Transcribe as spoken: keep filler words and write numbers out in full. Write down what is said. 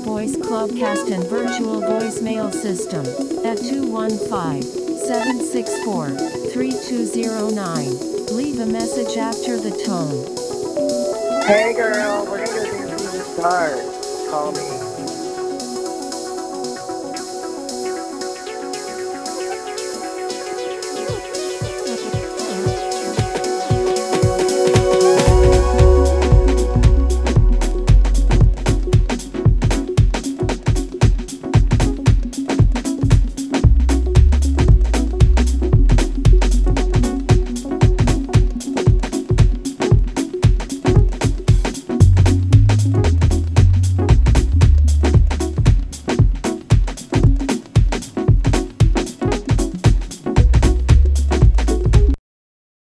voice Clubcast and virtual voicemail system at two one five, seven six four, three two zero nine. Leave a message after the tone. Hey girl, we're gonna go do the stars. Call me.